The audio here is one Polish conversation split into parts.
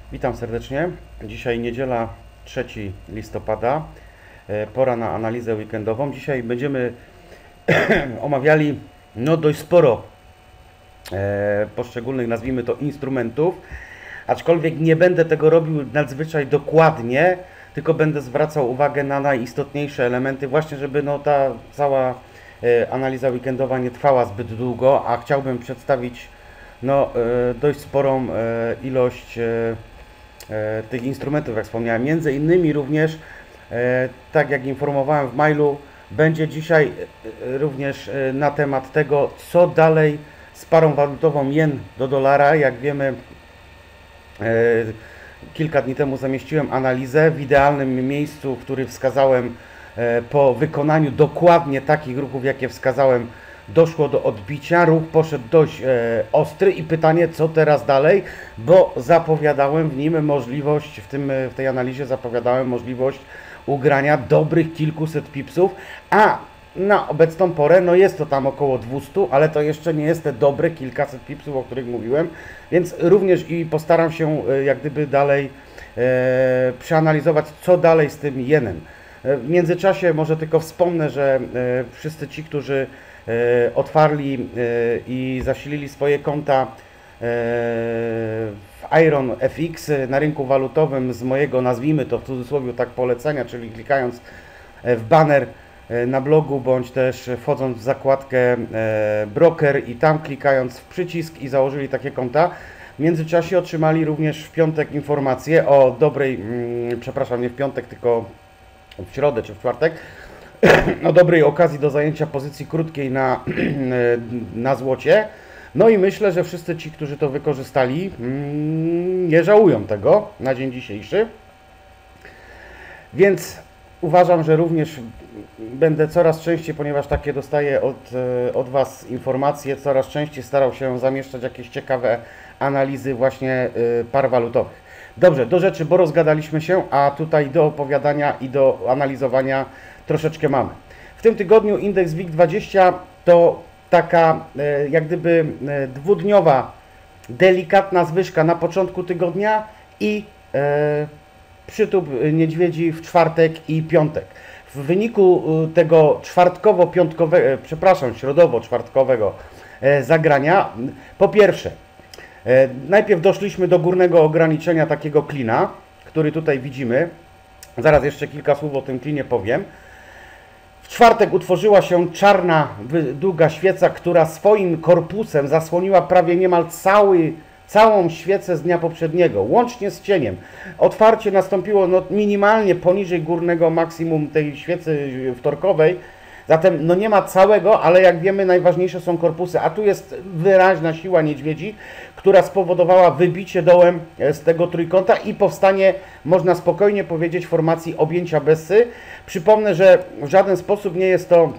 Witam serdecznie. Dzisiaj niedziela 3 listopada. Pora na analizę weekendową. Dzisiaj będziemy omawiali dość sporo poszczególnych, nazwijmy to, instrumentów. Aczkolwiek nie będę tego robił nadzwyczaj dokładnie, tylko będę zwracał uwagę na najistotniejsze elementy, właśnie żeby ta cała analiza weekendowa nie trwała zbyt długo, a chciałbym przedstawić dość sporą ilość tych instrumentów, jak wspomniałem. Między innymi również, tak jak informowałem w mailu, będzie dzisiaj również na temat tego, co dalej z parą walutową jen do dolara. Jak wiemy, kilka dni temu zamieściłem analizę w idealnym miejscu, który wskazałem. Po wykonaniu dokładnie takich ruchów, jakie wskazałem, doszło do odbicia. Ruch poszedł dość ostry i pytanie, co teraz dalej, bo zapowiadałem w nim możliwość, w tej analizie zapowiadałem możliwość ugrania dobrych kilkuset pipsów, a na obecną porę jest to tam około 200, ale to jeszcze nie jest te dobre kilkaset pipsów, o których mówiłem, więc również i postaram się jak gdyby dalej przeanalizować, co dalej z tym jenem. W międzyczasie może tylko wspomnę, że wszyscy ci, którzy otwarli i zasilili swoje konta w Iron FX na rynku walutowym z mojego, nazwijmy to w cudzysłowie tak, polecenia, czyli klikając w banner na blogu, bądź też wchodząc w zakładkę broker i tam klikając w przycisk i założyli takie konta, w międzyczasie otrzymali również w piątek informację o dobrej, przepraszam, nie w piątek, tylko w środę czy w czwartek, o dobrej okazji do zajęcia pozycji krótkiej na złocie. No i myślę, że wszyscy ci, którzy to wykorzystali, nie żałują tego na dzień dzisiejszy. Więc uważam, że również będę coraz częściej, ponieważ takie dostaję od Was informacje, coraz częściej starał się zamieszczać jakieś ciekawe analizy właśnie par walutowych. Dobrze, do rzeczy, bo rozgadaliśmy się, a tutaj do opowiadania i do analizowania troszeczkę mamy. W tym tygodniu indeks WIG20 to taka jak gdyby dwudniowa, delikatna zwyżka na początku tygodnia i przytup niedźwiedzi w czwartek i piątek. W wyniku tego środowo-czwartkowego zagrania, po pierwsze, najpierw doszliśmy do górnego ograniczenia takiego klina, który tutaj widzimy. Zaraz jeszcze kilka słów o tym klinie powiem. W czwartek utworzyła się czarna, długa świeca, która swoim korpusem zasłoniła prawie niemal całą świecę z dnia poprzedniego, łącznie z cieniem. Otwarcie nastąpiło minimalnie poniżej górnego maksimum tej świecy wtorkowej. Zatem nie ma całego, ale jak wiemy, najważniejsze są korpusy, a tu jest wyraźna siła niedźwiedzi, która spowodowała wybicie dołem z tego trójkąta i powstanie, można spokojnie powiedzieć, formacji objęcia Bessy. Przypomnę, że w żaden sposób nie jest to,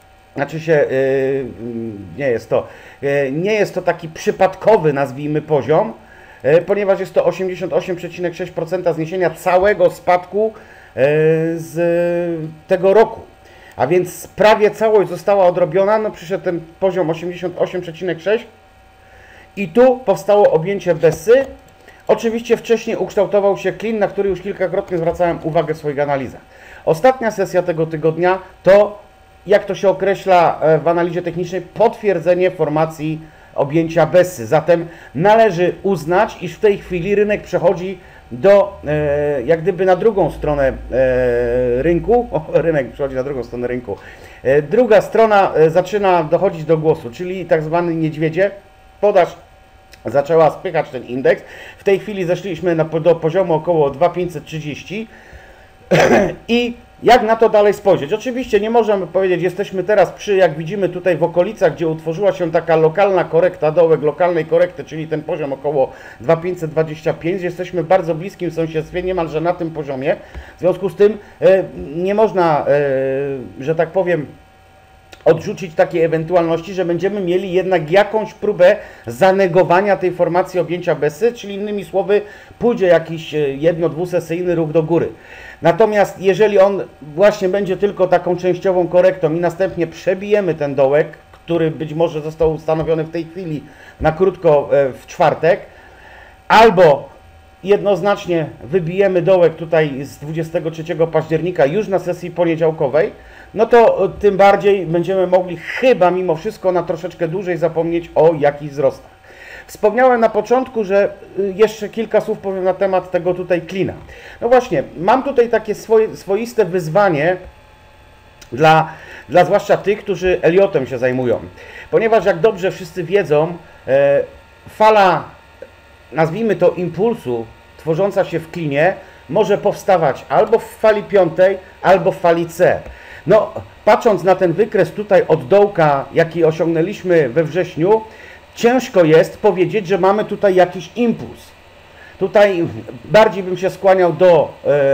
nie jest to taki przypadkowy, nazwijmy, poziom, ponieważ jest to 88,6% zniesienia całego spadku z tego roku. A więc prawie całość została odrobiona, przyszedł ten poziom 88,6 i tu powstało objęcie Bessy. Oczywiście wcześniej ukształtował się klin, na który już kilkakrotnie zwracałem uwagę w swoich analizach. Ostatnia sesja tego tygodnia to, jak to się określa w analizie technicznej, potwierdzenie formacji objęcia Bessy. Zatem należy uznać, iż w tej chwili rynek przechodzi jak gdyby na drugą stronę rynku. Rynek przechodzi na drugą stronę rynku. Druga strona zaczyna dochodzić do głosu, czyli tak zwany niedźwiedzie. Podaż zaczęła spychać ten indeks. W tej chwili zeszliśmy do poziomu około 2,530 i jak na to dalej spojrzeć? Oczywiście nie możemy powiedzieć, jesteśmy teraz jak widzimy tutaj w okolicach, gdzie utworzyła się taka lokalna korekta, dołek lokalnej korekty, czyli ten poziom około 2,525. Jesteśmy w bardzo bliskim sąsiedztwie, niemalże na tym poziomie. W związku z tym nie można, że tak powiem, odrzucić takiej ewentualności, że będziemy mieli jednak jakąś próbę zanegowania tej formacji objęcia Bessy, czyli innymi słowy pójdzie jakiś jedno-dwusesyjny ruch do góry. Natomiast jeżeli on właśnie będzie tylko taką częściową korektą i następnie przebijemy ten dołek, który być może został ustanowiony w tej chwili na krótko w czwartek, albo jednoznacznie wybijemy dołek tutaj z 23 października już na sesji poniedziałkowej, no to tym bardziej będziemy mogli chyba mimo wszystko na troszeczkę dłużej zapomnieć o jakichś wzrostach. Wspomniałem na początku, że jeszcze kilka słów powiem na temat tego tutaj klina. No właśnie, mam tutaj takie swoiste wyzwanie dla zwłaszcza tych, którzy Elliotem się zajmują. Ponieważ jak dobrze wszyscy wiedzą, fala, nazwijmy to impulsu, tworząca się w klinie, może powstawać albo w fali piątej, albo w fali C. No, patrząc na ten wykres tutaj od dołka, jaki osiągnęliśmy we wrześniu, ciężko jest powiedzieć, że mamy tutaj jakiś impuls. Tutaj bardziej bym się skłaniał do,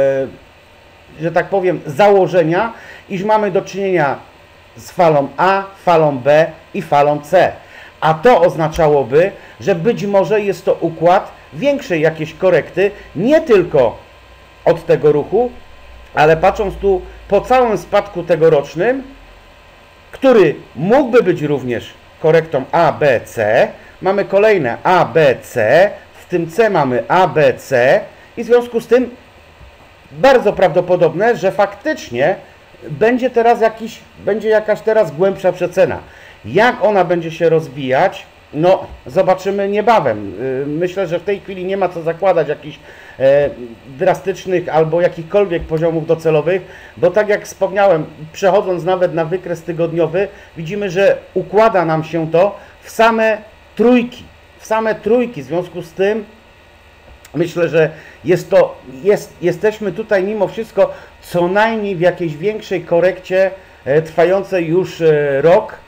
że tak powiem, założenia, iż mamy do czynienia z falą A, falą B i falą C. A to oznaczałoby, że być może jest to układ większej jakiejś korekty, nie tylko od tego ruchu, ale patrząc tu po całym spadku tegorocznym, który mógłby być również korektą A, B, C. Mamy kolejne A, B, C. W tym C mamy A, B, C. I w związku z tym bardzo prawdopodobne, że faktycznie będzie jakaś teraz głębsza przecena. Jak ona będzie się rozwijać, no zobaczymy niebawem. Myślę, że w tej chwili nie ma co zakładać jakichś drastycznych albo jakichkolwiek poziomów docelowych, bo tak jak wspomniałem, przechodząc nawet na wykres tygodniowy, widzimy, że układa nam się to w same trójki. W związku z tym myślę, że jesteśmy tutaj mimo wszystko co najmniej w jakiejś większej korekcie trwającej już rok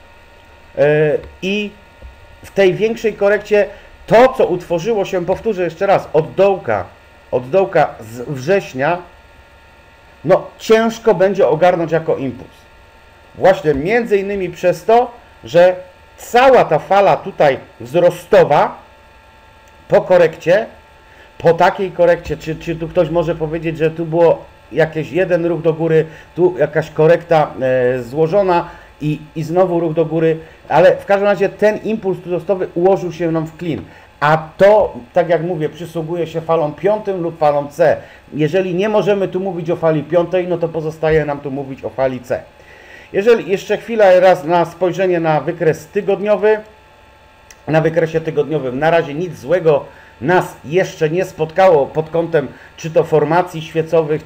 i w tej większej korekcie to, co utworzyło się, powtórzę jeszcze raz, od dołka z września, no ciężko będzie ogarnąć jako impuls. Właśnie między innymi przez to, że cała ta fala tutaj wzrostowa po korekcie, po takiej korekcie, czy tu ktoś może powiedzieć, że tu było jakiś jeden ruch do góry, tu jakaś korekta złożona i znowu ruch do góry, ale w każdym razie ten impuls wzrostowy ułożył się nam w klin. A to, tak jak mówię, przysługuje się falą piątym lub falą C. Jeżeli nie możemy tu mówić o fali piątej, no to pozostaje nam tu mówić o fali C. Jeżeli jeszcze chwilę raz na spojrzenie na wykres tygodniowy, na wykresie tygodniowym na razie nic złego nas jeszcze nie spotkało pod kątem czy to formacji świecowych,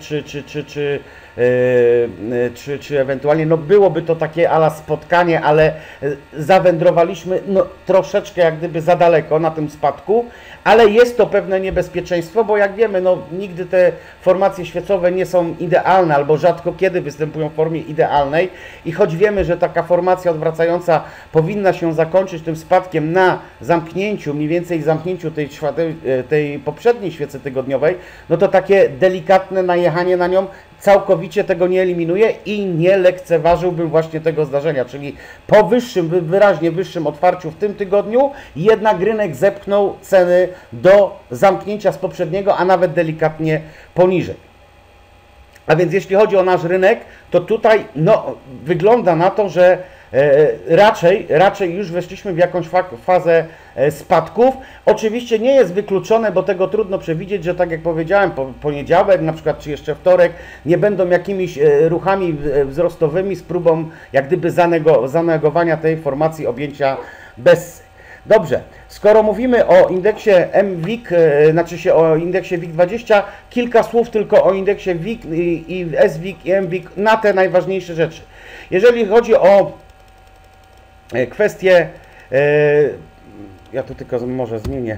czy ewentualnie, no byłoby to takie ala spotkanie, ale zawędrowaliśmy no, troszeczkę jak gdyby za daleko na tym spadku, ale jest to pewne niebezpieczeństwo, bo jak wiemy, no nigdy te formacje świecowe nie są idealne, albo rzadko kiedy występują w formie idealnej i choć wiemy, że taka formacja odwracająca powinna się zakończyć tym spadkiem na zamknięciu, mniej więcej zamknięciu tej poprzedniej świecy tygodniowej, no to takie delikatne najechanie na nią całkowicie tego nie eliminuje i nie lekceważyłbym właśnie tego zdarzenia, czyli po wyraźnie wyższym otwarciu w tym tygodniu jednak rynek zepchnął ceny do zamknięcia z poprzedniego, a nawet delikatnie poniżej. A więc jeśli chodzi o nasz rynek, to tutaj no, wygląda na to, że raczej już weszliśmy w jakąś fazę spadków. Oczywiście nie jest wykluczone, bo tego trudno przewidzieć, że tak jak powiedziałem, poniedziałek na przykład, czy jeszcze wtorek nie będą jakimiś ruchami wzrostowymi z próbą jak gdyby zanegowania tej formacji objęcia bez. Dobrze, skoro mówimy o indeksie MWIG, znaczy się o indeksie WIG20, kilka słów tylko o indeksie WIG i SWIG i MWIG na te najważniejsze rzeczy. Jeżeli chodzi o kwestie, ja tu tylko może zmienię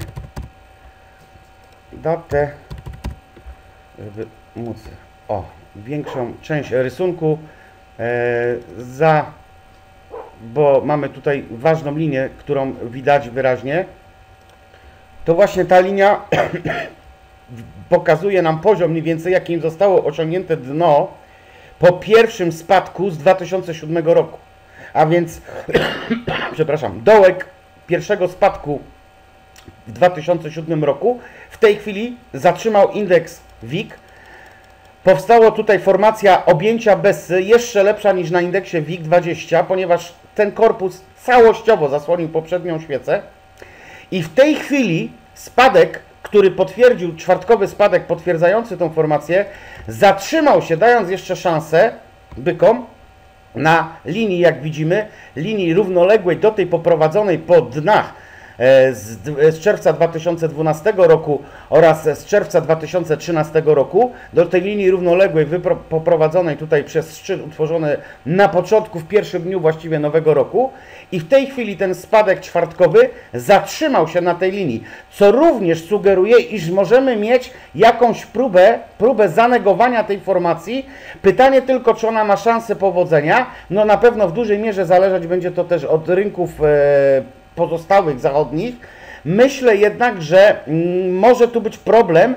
datę, żeby móc większą część rysunku bo mamy tutaj ważną linię, którą widać wyraźnie. To właśnie ta linia pokazuje nam poziom mniej więcej, jakim zostało osiągnięte dno po pierwszym spadku z 2007 roku. A więc, przepraszam, dołek pierwszego spadku w 2007 roku w tej chwili zatrzymał indeks WIG. Powstała tutaj formacja objęcia bez, jeszcze lepsza niż na indeksie WIG20, ponieważ ten korpus całościowo zasłonił poprzednią świecę. I w tej chwili spadek, który potwierdził czwartkowy spadek potwierdzający tą formację, zatrzymał się, dając jeszcze szansę bykom na linii, jak widzimy, linii równoległej do tej poprowadzonej po dnach z czerwca 2012 roku oraz z czerwca 2013 roku, do tej linii równoległej poprowadzonej tutaj przez szczyt utworzony na początku, w pierwszym dniu właściwie nowego roku, i w tej chwili ten spadek czwartkowy zatrzymał się na tej linii, co również sugeruje, iż możemy mieć jakąś próbę zanegowania tej formacji. Pytanie tylko, czy ona ma szansę powodzenia. No na pewno w dużej mierze zależeć będzie to też od rynków pozostałych zachodnich. Myślę jednak, że może tu być problem,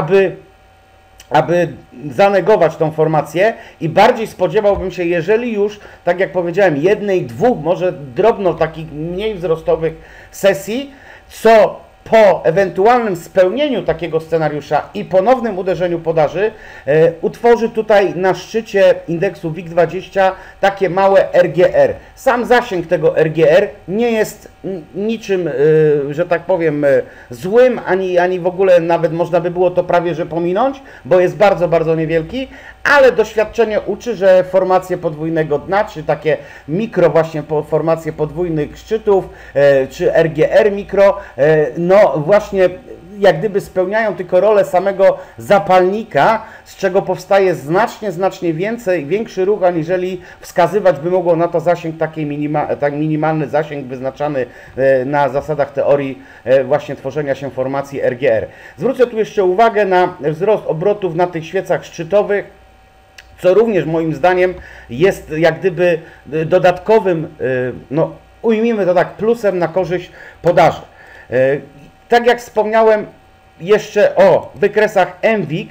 aby zanegować tą formację, i bardziej spodziewałbym się, jeżeli już, tak jak powiedziałem, jednej, dwóch, może drobno takich mniej wzrostowych sesji, co po ewentualnym spełnieniu takiego scenariusza i ponownym uderzeniu podaży utworzy tutaj na szczycie indeksu WIG20 takie małe RGR. Sam zasięg tego RGR nie jest niczym, że tak powiem, złym, ani w ogóle nawet można by było to prawie że pominąć, bo jest bardzo, bardzo niewielki, ale doświadczenie uczy, że formacje podwójnego dna, czy takie mikro właśnie formacje podwójnych szczytów, czy RGR mikro, no właśnie jak gdyby spełniają tylko rolę samego zapalnika, z czego powstaje znacznie większy ruch, aniżeli wskazywać by mogło na to zasięg, tak minimalny zasięg wyznaczany na zasadach teorii właśnie tworzenia się formacji RGR. Zwrócę tu jeszcze uwagę na wzrost obrotów na tych świecach szczytowych, co również moim zdaniem jest jak gdyby dodatkowym, no ujmijmy to tak, plusem na korzyść podaży. Tak jak wspomniałem jeszcze o wykresach MWIG,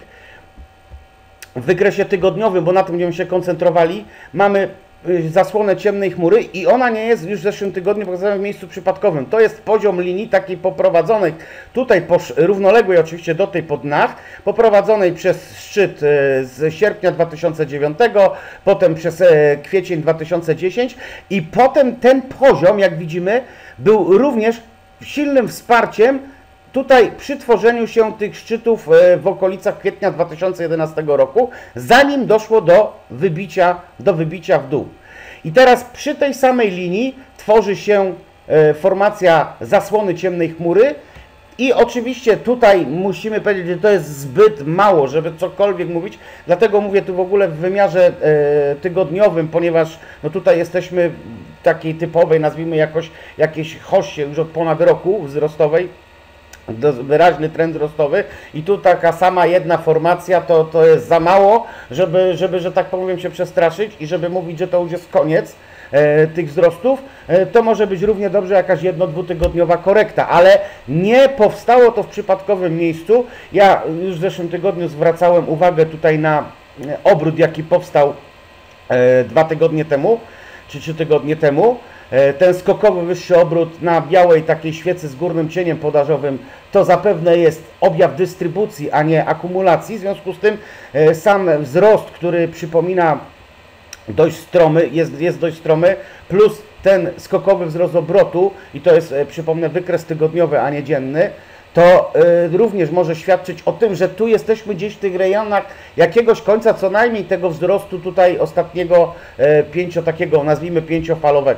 w wykresie tygodniowym, bo na tym będziemy się koncentrowali, mamy zasłonę ciemnej chmury i ona nie jest już w zeszłym tygodniu pokazana w miejscu przypadkowym. To jest poziom linii takiej poprowadzonej, tutaj równoległej oczywiście do tej po dnach, poprowadzonej przez szczyt z sierpnia 2009, potem przez kwiecień 2010 i potem ten poziom, jak widzimy, był również silnym wsparciem tutaj przy tworzeniu się tych szczytów w okolicach kwietnia 2011 roku, zanim doszło do wybicia w dół. I teraz przy tej samej linii tworzy się formacja zasłony ciemnej chmury i oczywiście tutaj musimy powiedzieć, że to jest zbyt mało, żeby cokolwiek mówić, dlatego mówię tu w ogóle w wymiarze tygodniowym, ponieważ no tutaj jesteśmy w takiej typowej, nazwijmy jakiejś hoście już od ponad roku wzrostowej, wyraźny trend wzrostowy i tu taka sama jedna formacja to jest za mało, żeby, że tak powiem, się przestraszyć i żeby mówić, że to już jest koniec tych wzrostów. To może być równie dobrze jakaś jedno-dwutygodniowa korekta, ale nie powstało to w przypadkowym miejscu. Ja już w zeszłym tygodniu zwracałem uwagę tutaj na obrót, jaki powstał 2 tygodnie temu, czy 3 tygodnie temu. Ten skokowy wyższy obrót na białej takiej świecy z górnym cieniem podażowym to zapewne jest objaw dystrybucji, a nie akumulacji. W związku z tym sam wzrost, który przypomina dość stromy, jest dość stromy, plus ten skokowy wzrost obrotu, i to jest, przypomnę, wykres tygodniowy, a nie dzienny, to również może świadczyć o tym, że tu jesteśmy gdzieś w tych rejonach jakiegoś końca co najmniej tego wzrostu tutaj ostatniego takiego nazwijmy pięciofalowego.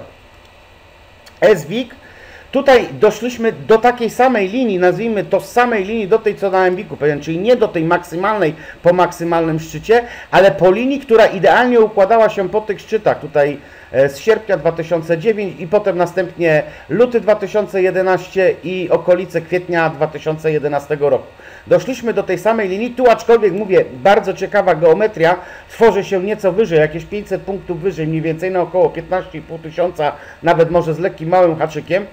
SWIG, tutaj doszliśmy do takiej samej linii, nazwijmy to z samej linii do tej co na MWIG-u, czyli nie do tej maksymalnej po maksymalnym szczycie, ale po linii, która idealnie układała się po tych szczytach, tutaj z sierpnia 2009 i potem następnie luty 2011 i okolice kwietnia 2011 roku. Doszliśmy do tej samej linii, tu aczkolwiek mówię, bardzo ciekawa geometria, tworzy się nieco wyżej, jakieś 500 punktów wyżej, mniej więcej na około 15,5 tysiąca, nawet może z lekkim małym haczykiem.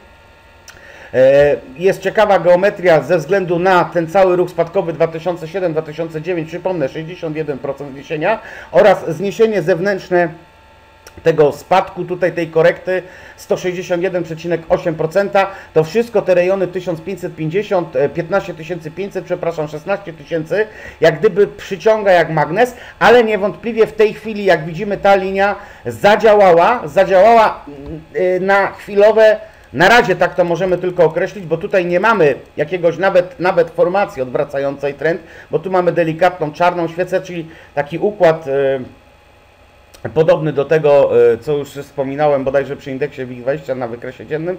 Jest ciekawa geometria ze względu na ten cały ruch spadkowy 2007-2009, przypomnę 61% zniesienia oraz zniesienie zewnętrzne tego spadku, tutaj tej korekty 161,8%, to wszystko te rejony 1550, 15500, przepraszam, 16 000, jak gdyby przyciąga jak magnes, ale niewątpliwie w tej chwili, jak widzimy, ta linia zadziałała na chwilowe Na razie tak to możemy tylko określić, bo tutaj nie mamy jakiegoś nawet formacji odwracającej trend, bo tu mamy delikatną czarną świecę, czyli taki układ podobny do tego, co już wspominałem bodajże przy indeksie WIG20 na wykresie dziennym.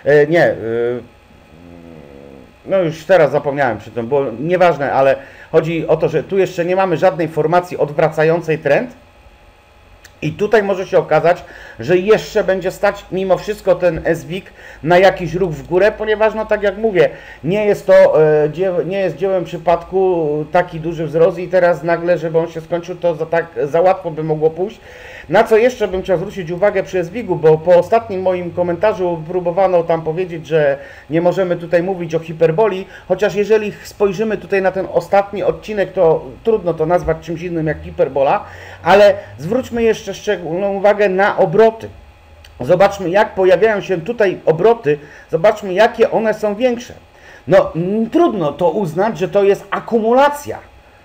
No już teraz zapomniałem przy tym, bo nieważne, ale chodzi o to, że tu jeszcze nie mamy żadnej formacji odwracającej trend. I tutaj może się okazać, że jeszcze będzie stać mimo wszystko ten SWIG na jakiś ruch w górę, ponieważ no tak jak mówię, nie jest to nie jest dziełem przypadku taki duży wzrost i teraz nagle, żeby on się skończył, to za łatwo by mogło pójść. Na co jeszcze bym chciał zwrócić uwagę przy SWIG-u, bo po ostatnim moim komentarzu próbowano tam powiedzieć, że nie możemy tutaj mówić o hiperboli, chociaż jeżeli spojrzymy tutaj na ten ostatni odcinek, to trudno to nazwać czymś innym jak hiperbola, ale zwróćmy jeszcze szczególną uwagę na obroty. Zobaczmy, jak pojawiają się tutaj obroty, zobaczmy, jakie one są większe. No trudno to uznać, że to jest akumulacja.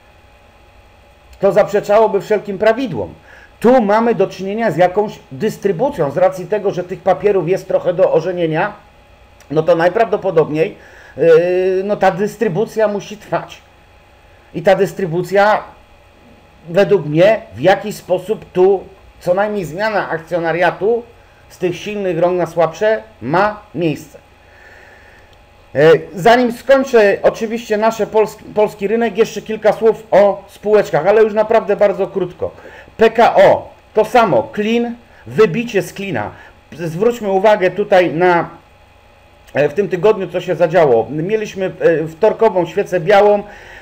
To zaprzeczałoby wszelkim prawidłom. Tu mamy do czynienia z jakąś dystrybucją, z racji tego, że tych papierów jest trochę do ożenienia, no to najprawdopodobniej no ta dystrybucja musi trwać. I ta dystrybucja według mnie w jakiś sposób tu, co najmniej zmiana akcjonariatu z tych silnych rąk na słabsze ma miejsce. Zanim skończę oczywiście nasz polski rynek, jeszcze kilka słów o spółeczkach, ale już naprawdę bardzo krótko. PKO, to samo, clean, wybicie z cleana. Zwróćmy uwagę tutaj na w tym tygodniu, co się zadziało. Mieliśmy wtorkową świecę białą,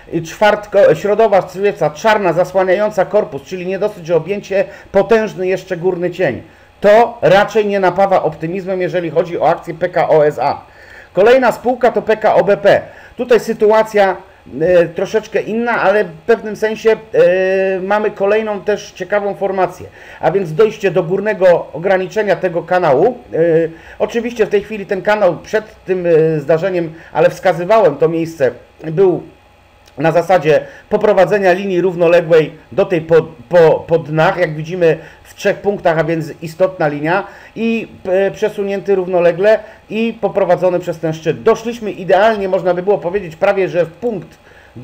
środowa świeca czarna zasłaniająca korpus, czyli nie dosyć, że objęcie, potężny jeszcze górny cień. To raczej nie napawa optymizmem, jeżeli chodzi o akcję PKO SA. Kolejna spółka to PKO BP. Tutaj sytuacja troszeczkę inna, ale w pewnym sensie mamy kolejną też ciekawą formację, a więc dojście do górnego ograniczenia tego kanału. Oczywiście w tej chwili ten kanał przed tym zdarzeniem, ale wskazywałem to miejsce, był na zasadzie poprowadzenia linii równoległej do tej po dnach, jak widzimy w 3 punktach, a więc istotna linia i przesunięty równolegle i poprowadzony przez ten szczyt. Doszliśmy idealnie, można by było powiedzieć, prawie że w punkt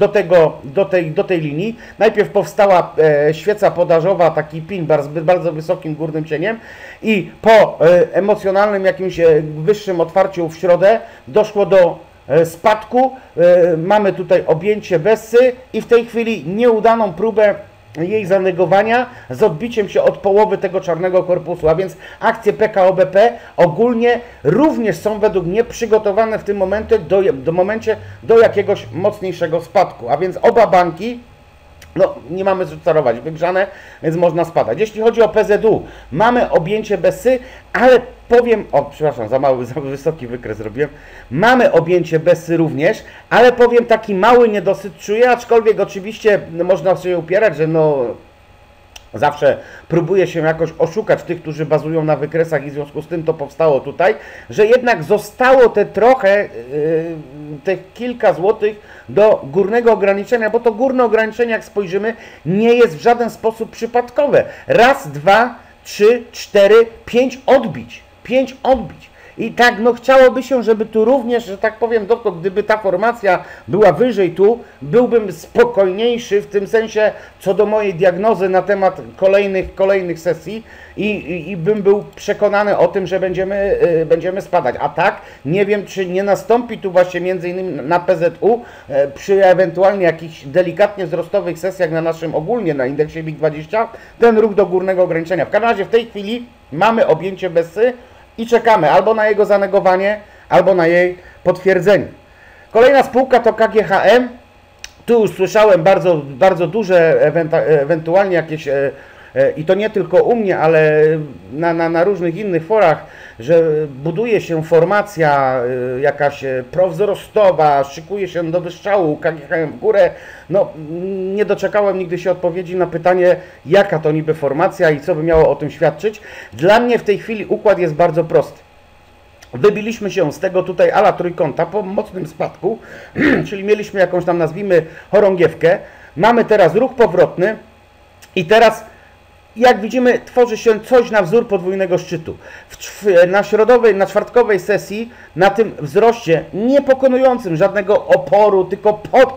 do tej linii. Najpierw powstała świeca podażowa, taki pin z bardzo wysokim górnym cieniem i po emocjonalnym jakimś wyższym otwarciu w środę doszło do spadku. Mamy tutaj objęcie Bessy i w tej chwili nieudaną próbę jej zanegowania z odbiciem się od połowy tego czarnego korpusu, a więc akcje PKO BP ogólnie również są według mnie przygotowane w tym momencie do jakiegoś mocniejszego spadku, a więc oba banki, no nie mamy co czarować, wygrzane, więc można spadać. Jeśli chodzi o PZU, mamy objęcie Bessy, ale powiem, przepraszam, za wysoki wykres zrobiłem, mamy objęcie Bessy również, ale powiem, taki mały niedosyt czuję, aczkolwiek oczywiście można się upierać, że no zawsze próbuje się jakoś oszukać tych, którzy bazują na wykresach i w związku z tym to powstało tutaj, że jednak zostało te trochę, te kilka złotych do górnego ograniczenia, bo to górne ograniczenie, jak spojrzymy, nie jest w żaden sposób przypadkowe. Raz, dwa, 3, 4, 5 odbić. 5 odbić. I tak, no chciałoby się, żeby tu również, że tak powiem, gdyby ta formacja była wyżej tu, byłbym spokojniejszy w tym sensie, co do mojej diagnozy na temat kolejnych sesji i bym był przekonany o tym, że będziemy spadać. A tak, nie wiem, czy nie nastąpi tu właśnie między innymi na PZU przy ewentualnie jakichś delikatnie wzrostowych sesjach na naszym ogólnie na indeksie WIG20 ten ruch do górnego ograniczenia. W każdym razie w tej chwili mamy objęcie Bessy i czekamy albo na jego zanegowanie, albo na jej potwierdzenie. Kolejna spółka to KGHM. Tu już słyszałem bardzo duże, ewentualnie jakieś, i to nie tylko u mnie, ale na różnych innych forach, że buduje się formacja jakaś prowzrostowa, szykuje się do wystrzału, KGHM w górę. No, nie doczekałem nigdy się odpowiedzi na pytanie, jaka to niby formacja i co by miało o tym świadczyć. Dla mnie w tej chwili układ jest bardzo prosty. Wybiliśmy się z tego tutaj ala trójkąta po mocnym spadku, czyli mieliśmy jakąś tam, nazwijmy, chorągiewkę. Mamy teraz ruch powrotny i teraz jak widzimy, tworzy się coś na wzór podwójnego szczytu. Na czwartkowej sesji, na tym wzroście nie pokonującym żadnego oporu, tylko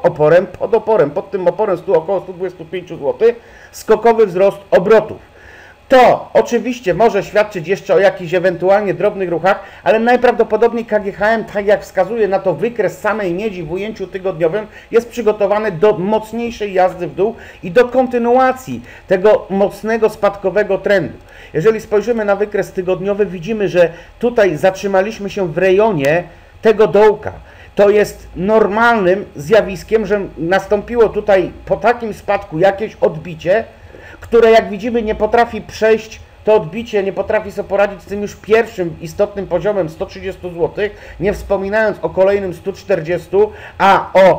pod tym oporem około 125 zł, skokowy wzrost obrotów. To oczywiście może świadczyć jeszcze o jakichś ewentualnie drobnych ruchach, ale najprawdopodobniej KGHM, tak jak wskazuje na to wykres samej miedzi w ujęciu tygodniowym, jest przygotowany do mocniejszej jazdy w dół i do kontynuacji tego mocnego spadkowego trendu. Jeżeli spojrzymy na wykres tygodniowy, widzimy, że tutaj zatrzymaliśmy się w rejonie tego dołka. To jest normalnym zjawiskiem, że nastąpiło tutaj po takim spadku jakieś odbicie, które jak widzimy nie potrafi przejść, to odbicie nie potrafi sobie poradzić z tym już pierwszym istotnym poziomem 130 zł, nie wspominając o kolejnym 140, a o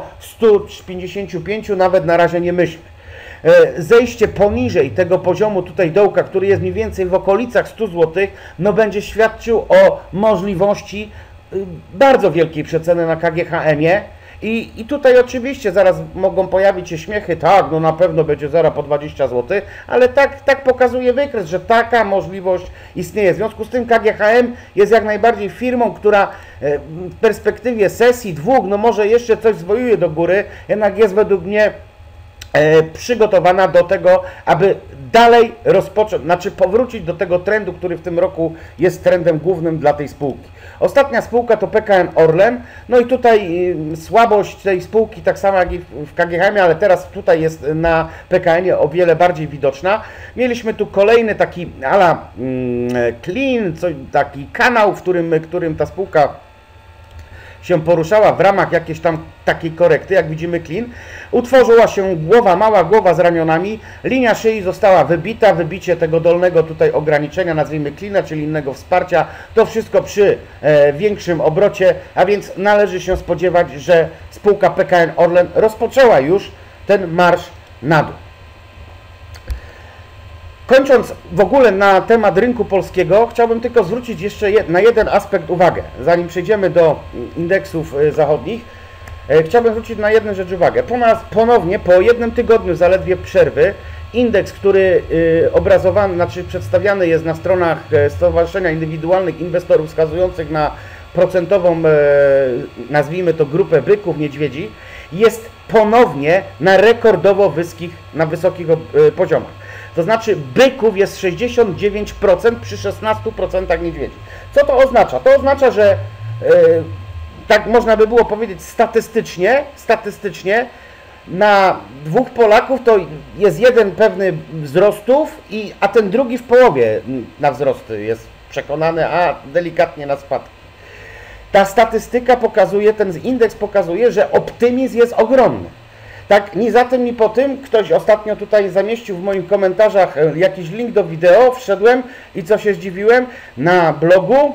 155 nawet na razie nie myślmy. Zejście poniżej tego poziomu tutaj dołka, który jest mniej więcej w okolicach 100 zł, no będzie świadczył o możliwości bardzo wielkiej przeceny na KGHM-ie. I tutaj oczywiście zaraz mogą pojawić się śmiechy, tak, no na pewno będzie zaraz po 20 zł, ale tak pokazuje wykres, że taka możliwość istnieje. W związku z tym KGHM jest jak najbardziej firmą, która w perspektywie sesji, dwóch, no może jeszcze coś zwojuje do góry, jednak jest według mnie przygotowana do tego, aby dalej powrócić do tego trendu, który w tym roku jest trendem głównym dla tej spółki. Ostatnia spółka to PKN Orlen, no i tutaj słabość tej spółki, tak samo jak i w KGHM, ale teraz tutaj jest na PKN-ie o wiele bardziej widoczna. Mieliśmy tu kolejny taki clean, taki kanał, w którym ta spółka się poruszała w ramach jakiejś tam takiej korekty, jak widzimy clean. Utworzyła się głowa, mała głowa z ramionami, linia szyi została wybita, wybicie tego dolnego tutaj ograniczenia, nazwijmy cleana, czyli innego wsparcia, to wszystko przy większym obrocie, a więc należy się spodziewać, że spółka PKN Orlen rozpoczęła już ten marsz na dół. Kończąc w ogóle na temat rynku polskiego, chciałbym tylko zwrócić jeszcze na jeden aspekt uwagę. Zanim przejdziemy do indeksów zachodnich, chciałbym zwrócić na jedną rzecz uwagę. Ponownie po jednym tygodniu zaledwie przerwy, indeks, który przedstawiany jest na stronach Stowarzyszenia Indywidualnych Inwestorów wskazujących na procentową, nazwijmy to, grupę byków, niedźwiedzi, jest ponownie na rekordowo wysokich poziomach. To znaczy byków jest 69% przy 16% niedźwiedzi. Co to oznacza? To oznacza, że tak można by było powiedzieć statystycznie na dwóch Polaków to jest jeden pewny wzrostów, a ten drugi w połowie na wzrosty jest przekonany, a delikatnie na spadki. Ta statystyka pokazuje, ten indeks pokazuje, że optymizm jest ogromny. Tak, ni za tym, ni po tym, ktoś ostatnio tutaj zamieścił w moich komentarzach jakiś link do wideo, wszedłem i co się zdziwiłem, na blogu,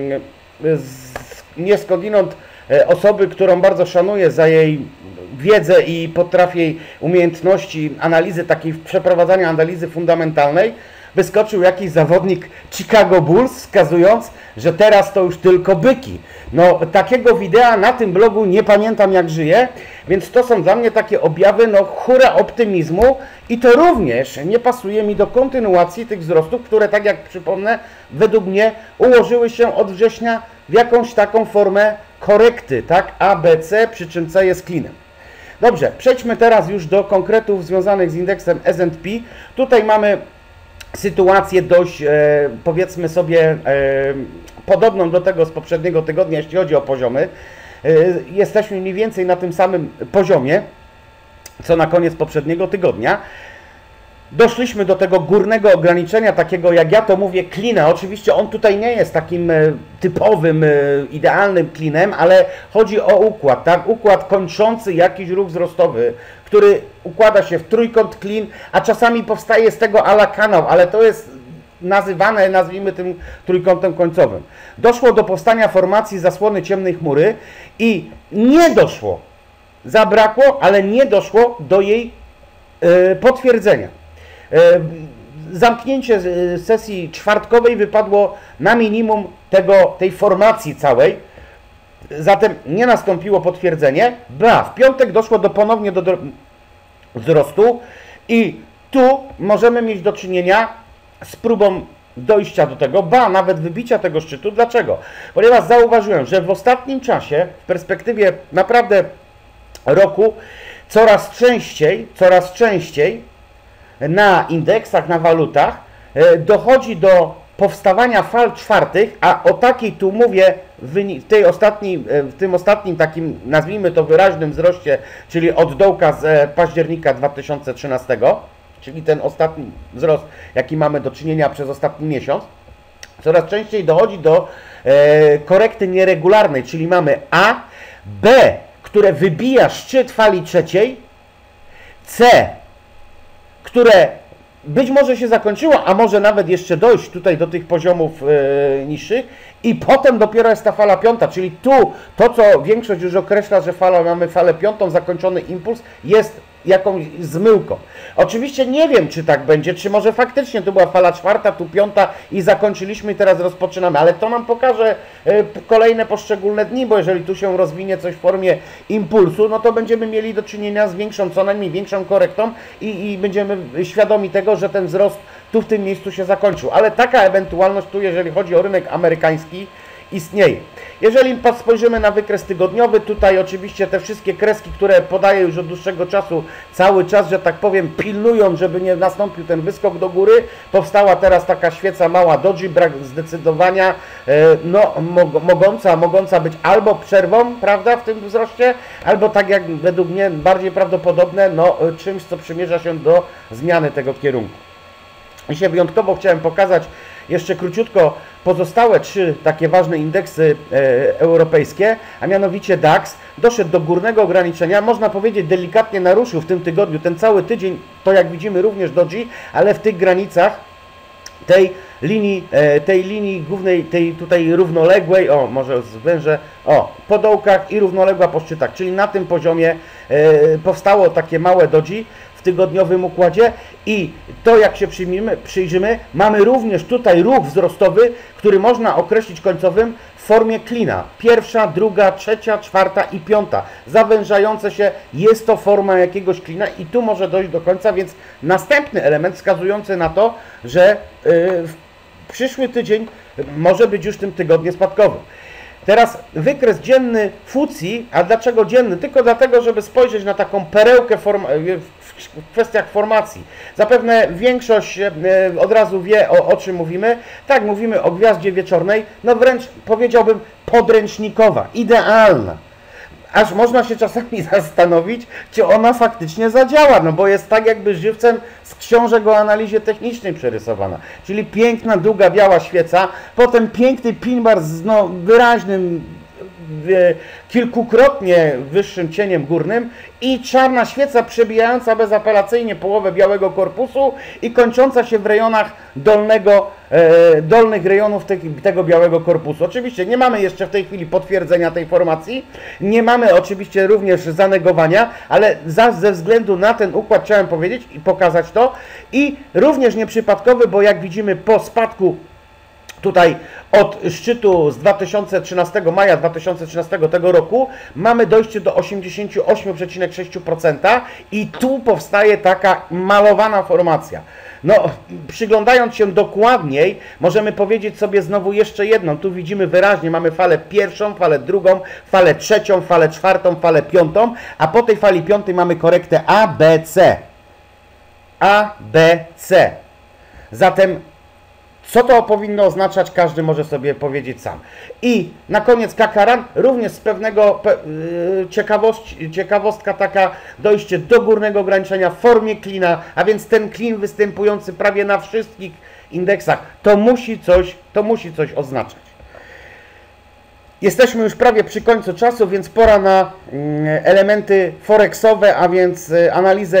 nie skądinąd osoby, którą bardzo szanuję za jej wiedzę i potrafię jej umiejętności analizy, takiej przeprowadzania analizy fundamentalnej, wyskoczył jakiś zawodnik Chicago Bulls, wskazując, że teraz to już tylko byki. No, takiego wideo na tym blogu nie pamiętam, jak żyję, więc to są dla mnie takie objawy, no, hura optymizmu i to również nie pasuje mi do kontynuacji tych wzrostów, które, tak jak przypomnę, według mnie ułożyły się od września w jakąś taką formę korekty, tak, A, B, C, przy czym C jest cleanem. Dobrze, przejdźmy teraz już do konkretów związanych z indeksem S&P. Tutaj mamy sytuację dość, powiedzmy sobie, podobną do tego z poprzedniego tygodnia, jeśli chodzi o poziomy. Jesteśmy mniej więcej na tym samym poziomie, co na koniec poprzedniego tygodnia. Doszliśmy do tego górnego ograniczenia, takiego jak ja to mówię, cleana. Oczywiście on tutaj nie jest takim typowym, idealnym cleanem, ale chodzi o układ, tak? Układ kończący jakiś ruch wzrostowy, który układa się w trójkąt clean, a czasami powstaje z tego ala kanał, ale to jest nazywane, nazwijmy tym trójkątem końcowym. Doszło do powstania formacji zasłony ciemnej chmury i nie doszło, zabrakło, ale nie doszło do jej potwierdzenia. Zamknięcie sesji czwartkowej wypadło na minimum tej formacji całej, zatem nie nastąpiło potwierdzenie. W piątek doszło ponownie do wzrostu i tu możemy mieć do czynienia z próbą dojścia do tego, ba, nawet wybicia tego szczytu. Dlaczego? Ponieważ zauważyłem, że w ostatnim czasie, w perspektywie naprawdę roku, coraz częściej na indeksach, na walutach dochodzi do powstawania fal czwartych, a o takiej tu mówię w tym ostatnim takim, nazwijmy to, wyraźnym wzroście, czyli od dołka z października 2013, czyli ten ostatni wzrost, jaki mamy do czynienia przez ostatni miesiąc, coraz częściej dochodzi do korekty nieregularnej, czyli mamy A, B, które wybija szczyt fali trzeciej, C, które być może się zakończyło, a może nawet jeszcze dojść tutaj do tych poziomów niższych i potem dopiero jest ta fala piąta, czyli tu to, co większość już określa, że mamy falę piątą, zakończony impuls, jest jakąś zmyłką. Oczywiście nie wiem, czy tak będzie, czy może faktycznie to była fala czwarta, tu piąta i zakończyliśmy i teraz rozpoczynamy, ale to nam pokaże kolejne poszczególne dni, bo jeżeli tu się rozwinie coś w formie impulsu, no to będziemy mieli do czynienia z większą, co najmniej większą korektą i będziemy świadomi tego, że ten wzrost tu w tym miejscu się zakończył. Ale taka ewentualność tu, jeżeli chodzi o rynek amerykański, istnieje. Jeżeli spojrzymy na wykres tygodniowy, tutaj oczywiście te wszystkie kreski, które podaję już od dłuższego czasu, cały czas, że tak powiem, pilnują, żeby nie nastąpił ten wyskok do góry. Powstała teraz taka świeca mała doji, brak zdecydowania, no mogąca być albo przerwą, prawda, w tym wzroście, albo tak jak według mnie bardziej prawdopodobne, no czymś, co przymierza się do zmiany tego kierunku. Dzisiaj wyjątkowo chciałem pokazać jeszcze króciutko pozostałe trzy takie ważne indeksy europejskie, a mianowicie DAX doszedł do górnego ograniczenia, można powiedzieć delikatnie naruszył w tym tygodniu, ten cały tydzień, to jak widzimy również doji, ale w tych granicach tej linii głównej, tej tutaj równoległej, o może zwężę, o po dołkach i równoległa po szczytach, czyli na tym poziomie powstało takie małe doji w tygodniowym układzie i to jak się przyjrzymy, mamy również tutaj ruch wzrostowy, który można określić końcowym w formie klina. Pierwsza, druga, trzecia, czwarta i piąta. Zawężające się, jest to forma jakiegoś klina i tu może dojść do końca, więc następny element wskazujący na to, że przyszły tydzień może być już tym tygodniem spadkowym. Teraz wykres dzienny FTSE, a dlaczego dzienny? Tylko dlatego, żeby spojrzeć na taką perełkę w kwestiach formacji. Zapewne większość od razu wie, o czym mówimy. Tak, mówimy o gwiazdzie wieczornej, no wręcz powiedziałbym podręcznikowa, idealna. Aż można się czasami zastanowić, czy ona faktycznie zadziała, no bo jest tak jakby żywcem z książek o analizie technicznej przerysowana. Czyli piękna, długa, biała świeca, potem piękny pin bar z wyraźnym, kilkukrotnie wyższym cieniem górnym i czarna świeca przebijająca bezapelacyjnie połowę białego korpusu i kończąca się w rejonach dolnych rejonów tego białego korpusu. Oczywiście nie mamy jeszcze w tej chwili potwierdzenia tej formacji, nie mamy oczywiście również zanegowania, ale ze względu na ten układ chciałem powiedzieć i pokazać to i również nieprzypadkowy, bo jak widzimy po spadku tutaj od szczytu z 2013 maja 2013 tego roku mamy dojście do 88,6% i tu powstaje taka malowana formacja. No, przyglądając się dokładniej, możemy powiedzieć sobie znowu jeszcze jedną. Tu widzimy wyraźnie, mamy falę pierwszą, falę drugą, falę trzecią, falę czwartą, falę piątą, a po tej fali piątej mamy korektę A, B, C. A, B, C. Zatem co to powinno oznaczać, każdy może sobie powiedzieć sam. I na koniec Kakaran, również z pewnego ciekawostka taka, dojście do górnego ograniczenia w formie klina, a więc ten klin występujący prawie na wszystkich indeksach, to musi coś oznaczać. Jesteśmy już prawie przy końcu czasu, więc pora na elementy forexowe, a więc analizę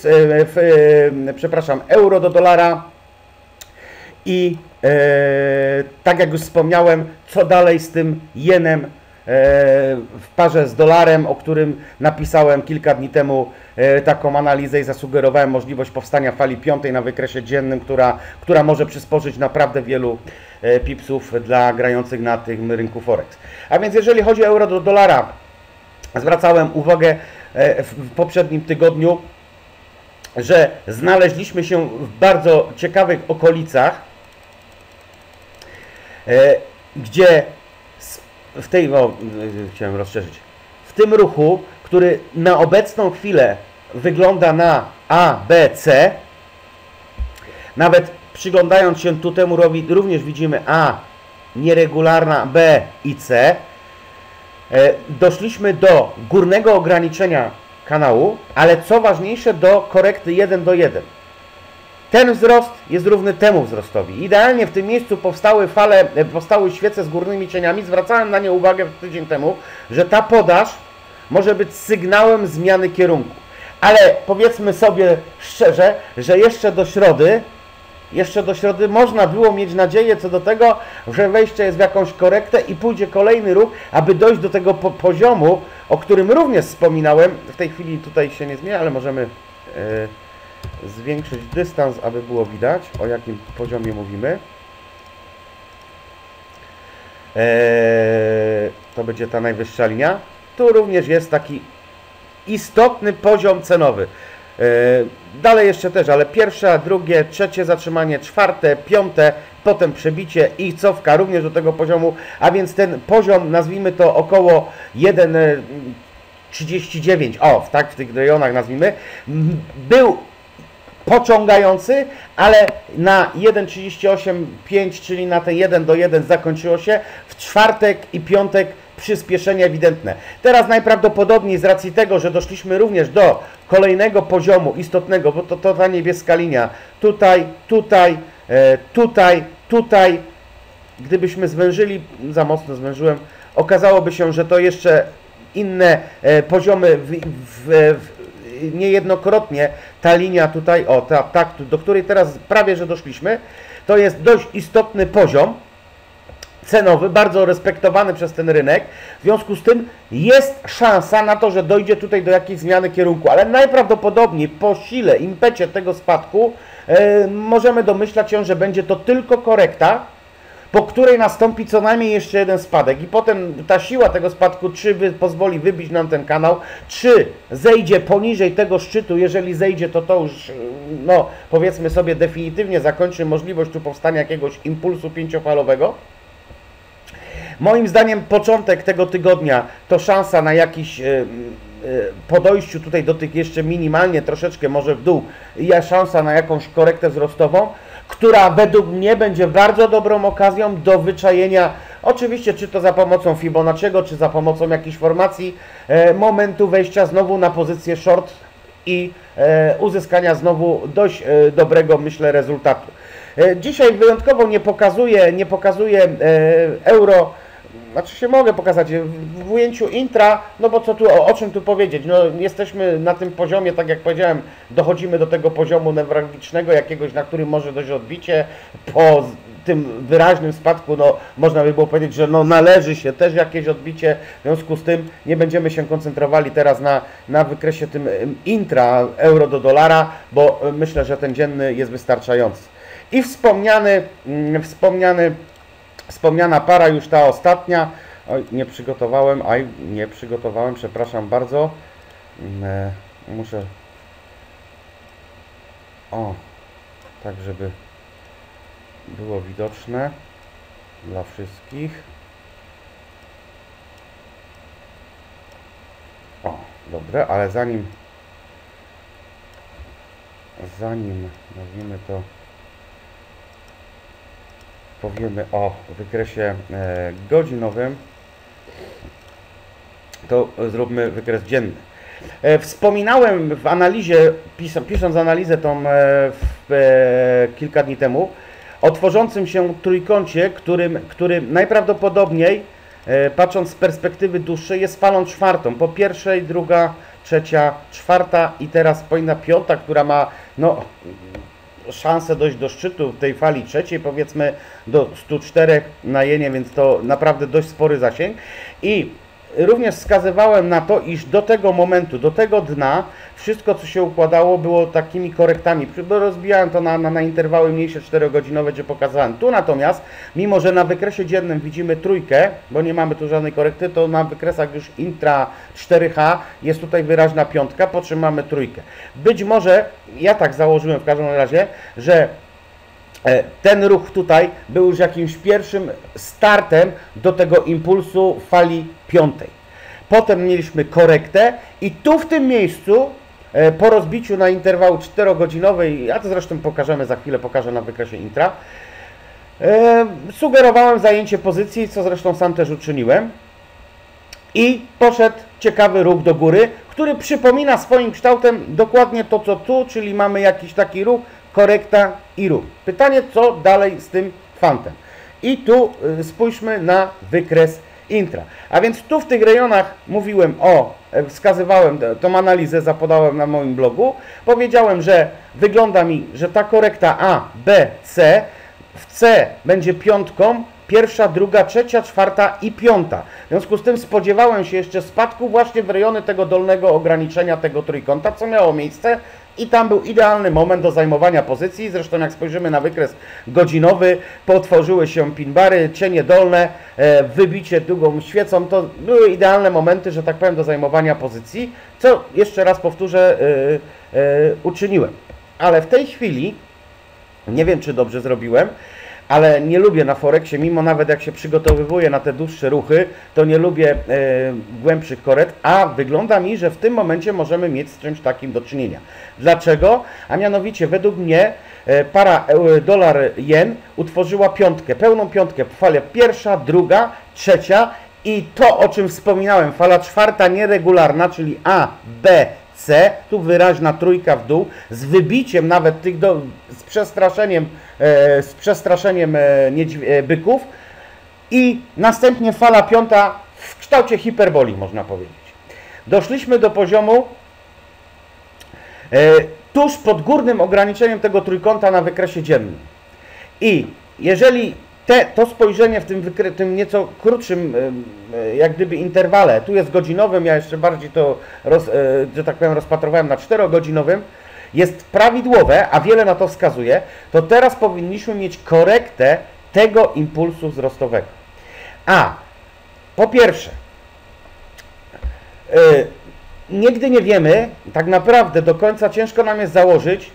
euro do dolara. I tak jak już wspomniałem, co dalej z tym jenem w parze z dolarem, o którym napisałem kilka dni temu taką analizę i zasugerowałem możliwość powstania fali piątej na wykresie dziennym, która może przysporzyć naprawdę wielu pipsów dla grających na tym rynku Forex. A więc jeżeli chodzi o euro do dolara, zwracałem uwagę w poprzednim tygodniu że znaleźliśmy się w bardzo ciekawych okolicach, gdzie w tej, chciałem rozszerzyć, w tym ruchu, który na obecną chwilę wygląda na A, B, C, nawet przyglądając się tu temu również widzimy A nieregularna, B i C, doszliśmy do górnego ograniczenia kanału, ale co ważniejsze, do korekty 1:1. Ten wzrost jest równy temu wzrostowi. Idealnie w tym miejscu powstały świece z górnymi cieniami. Zwracałem na nie uwagę tydzień temu, że ta podaż może być sygnałem zmiany kierunku. Ale powiedzmy sobie szczerze, że jeszcze do środy można było mieć nadzieję co do tego, że wejście jest w jakąś korektę i pójdzie kolejny ruch, aby dojść do tego poziomu, o którym również wspominałem. W tej chwili tutaj się nie zmienia, ale możemy zwiększyć dystans, aby było widać, o jakim poziomie mówimy. To będzie ta najwyższa linia. Tu również jest taki istotny poziom cenowy. Dalej jeszcze też, ale pierwsze, drugie, trzecie zatrzymanie, czwarte, piąte, potem przebicie i cofka również do tego poziomu, a więc ten poziom, nazwijmy to około 1,39, tak w tych rejonach nazwijmy, był pociągający, ale na 1,38,5, czyli na ten 1:1 zakończyło się. W czwartek i piątek przyspieszenie ewidentne. Teraz najprawdopodobniej z racji tego, że doszliśmy również do kolejnego poziomu istotnego, bo to ta niebieska linia, tutaj, gdybyśmy zwężyli, za mocno zwężyłem, okazałoby się, że to jeszcze inne poziomy niejednokrotnie ta linia tutaj, do której teraz prawie że doszliśmy, to jest dość istotny poziom cenowy, bardzo respektowany przez ten rynek. W związku z tym jest szansa na to, że dojdzie tutaj do jakiejś zmiany kierunku, ale najprawdopodobniej po sile, impecie tego spadku możemy domyślać się, że będzie to tylko korekta, po której nastąpi co najmniej jeszcze jeden spadek i potem ta siła tego spadku, czy pozwoli wybić nam ten kanał, czy zejdzie poniżej tego szczytu. Jeżeli zejdzie, to już, no powiedzmy sobie, definitywnie zakończy możliwość tu powstania jakiegoś impulsu pięciofalowego. Moim zdaniem początek tego tygodnia to szansa na jakiś po dojściu tutaj do tych jeszcze minimalnie troszeczkę może w dół, jest szansa na jakąś korektę wzrostową, która według mnie będzie bardzo dobrą okazją do wyczajenia, oczywiście czy to za pomocą Fibonacciego, czy za pomocą jakiejś formacji, momentu wejścia znowu na pozycję short i uzyskania znowu dość dobrego, myślę, rezultatu. Dzisiaj wyjątkowo nie pokazuje euro, znaczy się mogę pokazać w ujęciu intra, no bo co tu, o czym tu powiedzieć, no jesteśmy na tym poziomie, tak jak powiedziałem, dochodzimy do tego poziomu newralgicznego jakiegoś, na którym może dojść odbicie. Po tym wyraźnym spadku, no można by było powiedzieć, że no należy się też jakieś odbicie, w związku z tym nie będziemy się koncentrowali teraz na wykresie tym intra euro do dolara, bo myślę, że ten dzienny jest wystarczający. I wspomniana para, już ta ostatnia. Oj, nie przygotowałem, przepraszam bardzo. Muszę... tak żeby było widoczne dla wszystkich. Dobre, ale zanim nazwijmy to, powiemy o wykresie godzinowym, to zróbmy wykres dzienny. Wspominałem w analizie, pisząc analizę tą kilka dni temu, o tworzącym się trójkącie, który najprawdopodobniej, patrząc z perspektywy dłuższej, jest falą czwartą. Po pierwszej, druga, trzecia, czwarta i teraz powinna piąta, która ma szansę dojść do szczytu w tej fali trzeciej, powiedzmy do 104 na jenie, więc to naprawdę dość spory zasięg. I również wskazywałem na to, iż do tego momentu, do tego dna, wszystko co się układało było takimi korektami, bo rozbijałem to na interwały mniejsze 4-godzinowe, gdzie pokazałem. Tu natomiast, mimo że na wykresie dziennym widzimy trójkę, bo nie mamy tu żadnej korekty, to na wykresach już intra 4H jest tutaj wyraźna piątka, po czym mamy trójkę. Być może, ja tak założyłem w każdym razie, że ten ruch tutaj był już jakimś pierwszym startem do tego impulsu fali piątej. Potem mieliśmy korektę i tu w tym miejscu po rozbiciu na interwał 4-godzinowej, a to zresztą pokażemy za chwilę, pokażę na wykresie intra, sugerowałem zajęcie pozycji, co zresztą sam też uczyniłem i poszedł ciekawy ruch do góry, który przypomina swoim kształtem dokładnie to co tu, czyli mamy jakiś taki ruch, korekta i ruch. Pytanie, co dalej z tym fantem? I tu spójrzmy na wykres intra. A więc tu w tych rejonach mówiłem wskazywałem tą analizę, zapodałem na moim blogu. Powiedziałem, że wygląda mi, że ta korekta A, B, C, w C będzie piątką, pierwsza, druga, trzecia, czwarta i piąta. W związku z tym spodziewałem się jeszcze spadku właśnie w rejony tego dolnego ograniczenia tego trójkąta, co miało miejsce i tam był idealny moment do zajmowania pozycji. Zresztą jak spojrzymy na wykres godzinowy, potworzyły się pin-bary, cienie dolne, wybicie długą świecą, to były idealne momenty, że tak powiem, do zajmowania pozycji, co jeszcze raz powtórzę, uczyniłem. Ale w tej chwili, nie wiem czy dobrze zrobiłem, ale nie lubię na Forexie, mimo nawet jak się przygotowywuję na te dłuższe ruchy, to nie lubię głębszych korekt, a wygląda mi, że w tym momencie możemy mieć z czymś takim do czynienia. Dlaczego? A mianowicie według mnie para dolar-jen utworzyła piątkę, pełną piątkę, fala pierwsza, druga, trzecia i to, o czym wspominałem, fala czwarta nieregularna, czyli A, B, C, tu wyraźna trójka w dół, z wybiciem nawet tych z przestraszeniem byków i następnie fala piąta w kształcie hiperboli, można powiedzieć. Doszliśmy do poziomu tuż pod górnym ograniczeniem tego trójkąta na wykresie dziennym. I jeżeli to spojrzenie w tym nieco krótszym jak gdyby interwale, tu jest godzinowym, ja jeszcze bardziej to, że tak powiem, rozpatrowałem na 4-godzinowym, jest prawidłowe, a wiele na to wskazuje, to teraz powinniśmy mieć korektę tego impulsu wzrostowego. A po pierwsze, nigdy nie wiemy, tak naprawdę do końca ciężko nam jest założyć,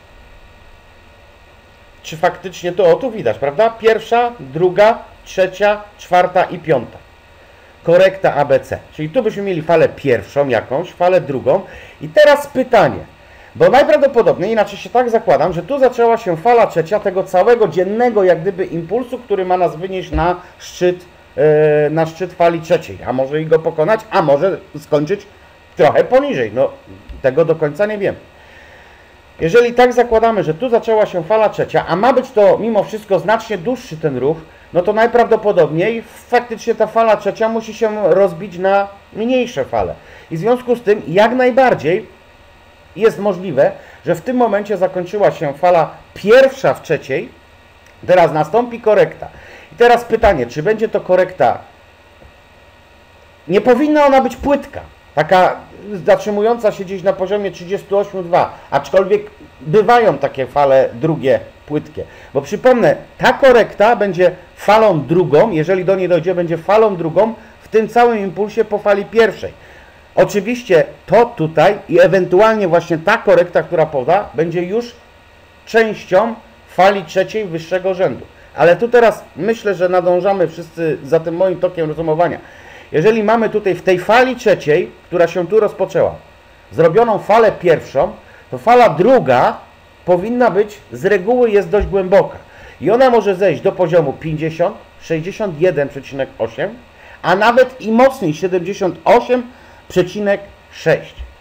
czy faktycznie to, tu widać, prawda? Pierwsza, druga, trzecia, czwarta i piąta. Korekta ABC. Czyli tu byśmy mieli falę pierwszą jakąś, falę drugą. I teraz pytanie, bo najprawdopodobniej, inaczej się tak zakładam, że tu zaczęła się fala trzecia tego całego dziennego jak gdyby impulsu, który ma nas wynieść na szczyt fali trzeciej. A może i go pokonać, a może skończyć trochę poniżej. No, tego do końca nie wiem. Jeżeli tak zakładamy, że tu zaczęła się fala trzecia, a ma być to mimo wszystko znacznie dłuższy ten ruch, no to najprawdopodobniej faktycznie ta fala trzecia musi się rozbić na mniejsze fale. I w związku z tym jak najbardziej jest możliwe, że w tym momencie zakończyła się fala pierwsza w trzeciej, teraz nastąpi korekta. I teraz pytanie, czy będzie to korekta? Nie powinna ona być płytka, taka zatrzymująca się gdzieś na poziomie 38,2, aczkolwiek bywają takie fale drugie płytkie. Bo przypomnę, ta korekta będzie falą drugą, jeżeli do niej dojdzie, będzie falą drugą w tym całym impulsie po fali pierwszej. Oczywiście to tutaj i ewentualnie właśnie ta korekta, która poda, będzie już częścią fali trzeciej wyższego rzędu. Ale tu teraz myślę, że nadążamy wszyscy za tym moim tokiem rozumowania. Jeżeli mamy tutaj w tej fali trzeciej, która się tu rozpoczęła, zrobioną falę pierwszą, to fala druga powinna być, z reguły jest dość głęboka. I ona może zejść do poziomu 50, 61,8, a nawet i mocniej 78,6.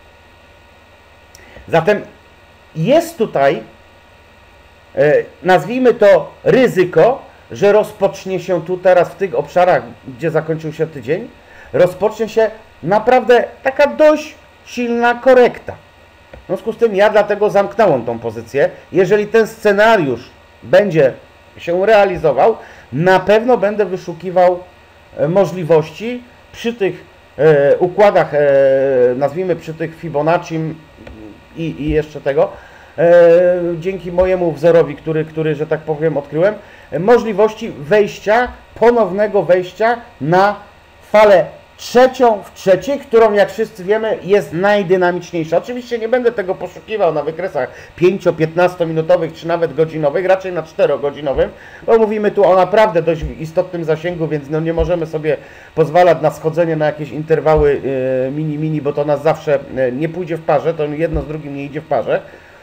Zatem jest tutaj, nazwijmy to ryzyko, że rozpocznie się tu teraz w tych obszarach, gdzie zakończył się tydzień, rozpocznie się naprawdę taka dość silna korekta. W związku z tym ja dlatego zamknąłem tą pozycję. Jeżeli ten scenariusz będzie się realizował, na pewno będę wyszukiwał możliwości przy tych układach, nazwijmy przy tych Fibonacci i jeszcze tego, dzięki mojemu wzorowi, który, że tak powiem, odkryłem, możliwości wejścia, ponownego wejścia na falę trzecią w trzeciej, którą, jak wszyscy wiemy, jest najdynamiczniejsza. Oczywiście nie będę tego poszukiwał na wykresach 5-15 minutowych czy nawet godzinowych, raczej na 4-godzinowym, bo mówimy tu o naprawdę dość istotnym zasięgu, więc no nie możemy sobie pozwalać na schodzenie na jakieś interwały mini, bo to nas zawsze nie pójdzie w parze, to jedno z drugim nie idzie w parze.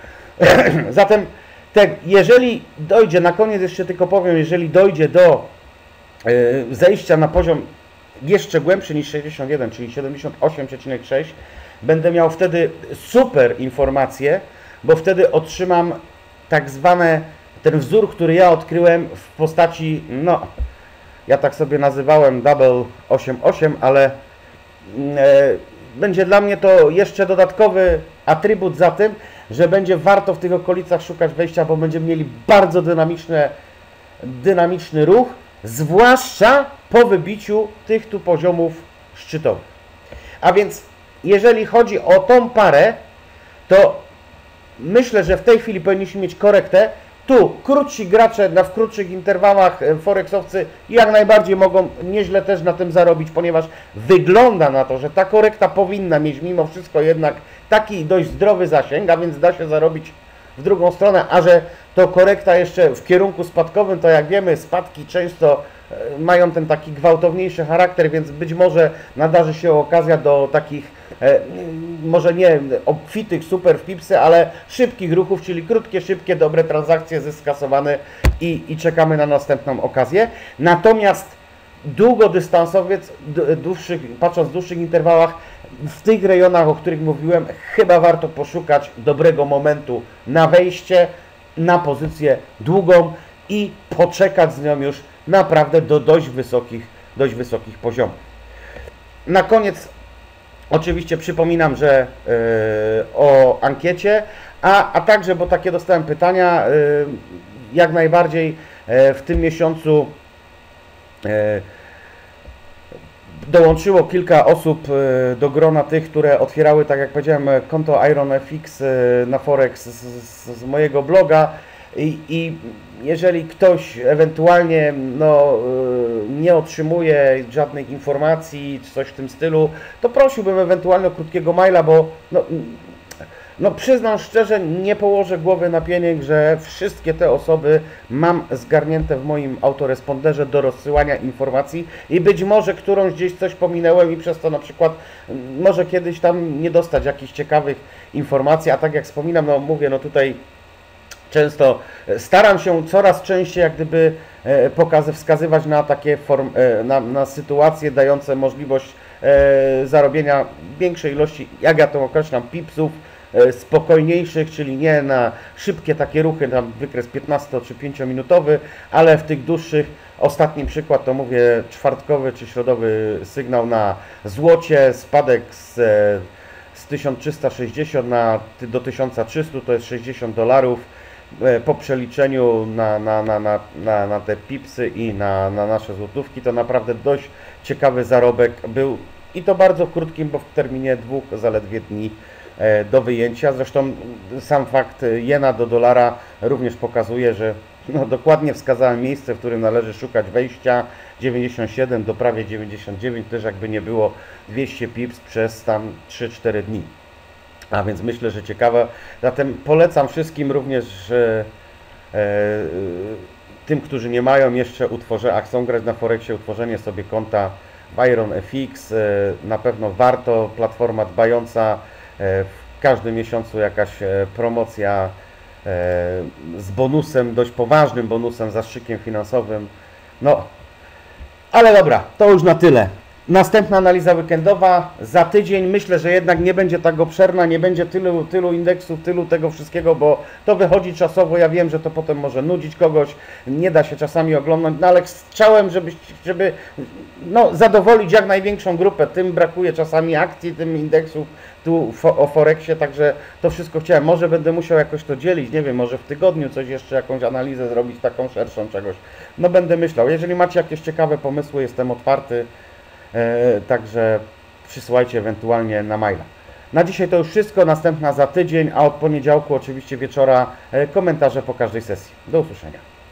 Zatem jeżeli dojdzie, na koniec jeszcze tylko powiem, jeżeli dojdzie do zejścia na poziom jeszcze głębszy niż 61, czyli 78,6, będę miał wtedy super informacje, bo wtedy otrzymam tak zwane, ten wzór, który ja odkryłem w postaci, no, ja tak sobie nazywałem Double 88, ale będzie dla mnie to jeszcze dodatkowy atrybut za tym, że będzie warto w tych okolicach szukać wejścia, bo będziemy mieli bardzo dynamiczny ruch, zwłaszcza po wybiciu tych tu poziomów szczytowych. A więc jeżeli chodzi o tą parę, to myślę, że w tej chwili powinniśmy mieć korektę. Tu krótsi gracze w krótszych interwałach, forexowcy jak najbardziej mogą nieźle też na tym zarobić, ponieważ wygląda na to, że ta korekta powinna mieć mimo wszystko jednak taki dość zdrowy zasięg, a więc da się zarobić w drugą stronę, a że to korekta jeszcze w kierunku spadkowym, to jak wiemy, spadki często mają ten taki gwałtowniejszy charakter, więc być może nadarzy się okazja do takich, może nie obfitych super w pipsy, ale szybkich ruchów, czyli krótkie, szybkie, dobre transakcje, zysk skasowany i czekamy na następną okazję. Natomiast długodystansowiec, patrząc w dłuższych interwałach, w tych rejonach, o których mówiłem, chyba warto poszukać dobrego momentu na wejście, na pozycję długą i poczekać z nią już naprawdę do dość wysokich poziomów. Na koniec oczywiście przypominam, że o ankiecie, a także, bo takie dostałem pytania, jak najbardziej w tym miesiącu dołączyło kilka osób do grona tych, które otwierały, tak jak powiedziałem, konto IronFX na Forex z mojego bloga i jeżeli ktoś ewentualnie nie otrzymuje żadnych informacji czy coś w tym stylu, to prosiłbym ewentualnie o krótkiego maila, bo przyznam szczerze, nie położę głowy na pieniek, że wszystkie te osoby mam zgarnięte w moim autoresponderze do rozsyłania informacji i być może którąś gdzieś coś pominęłem i przez to na przykład może kiedyś tam nie dostać jakichś ciekawych informacji, a tak jak wspominam, mówię, tutaj często staram się coraz częściej jak gdyby wskazywać na takie na sytuacje dające możliwość zarobienia większej ilości, jak ja to określam, pipsów, spokojniejszych, czyli nie na szybkie takie ruchy, na wykres 15 czy 5-minutowy, ale w tych dłuższych, ostatni przykład to mówię czwartkowy czy środowy sygnał na złocie, spadek z 1360 do 1300, to jest $60, po przeliczeniu na te pipsy i na nasze złotówki, to naprawdę dość ciekawy zarobek był i to bardzo krótkim, bo w terminie 2 zaledwie dni do wyjęcia. Zresztą sam fakt jena do dolara również pokazuje, że dokładnie wskazałem miejsce, w którym należy szukać wejścia, 97 do prawie 99, też jakby nie było 200 pips przez tam 3-4 dni. A więc myślę, że ciekawe. Zatem polecam wszystkim również tym, którzy nie mają jeszcze a chcą grać na Forexie, utworzenie sobie konta w IronFX. Na pewno warto, platforma dbająca, w każdym miesiącu jakaś promocja z bonusem, dość poważnym bonusem, zastrzykiem finansowym. Ale dobra, to już na tyle. Następna analiza weekendowa za tydzień. Myślę, że jednak nie będzie tak obszerna, nie będzie tylu indeksów, tylu tego wszystkiego, bo to wychodzi czasowo. Ja wiem, że to potem może nudzić kogoś, nie da się czasami oglądać, ale chciałem, żeby zadowolić jak największą grupę. Tym brakuje czasami akcji, tym indeksów tu o Forexie, także to wszystko chciałem. Może będę musiał jakoś to dzielić, nie wiem, może w tygodniu coś jeszcze, jakąś analizę zrobić, taką szerszą czegoś. Będę myślał. Jeżeli macie jakieś ciekawe pomysły, jestem otwarty. Także przysyłajcie ewentualnie na maila. Na dzisiaj to już wszystko, następna za tydzień, a od poniedziałku oczywiście wieczora komentarze po każdej sesji. Do usłyszenia.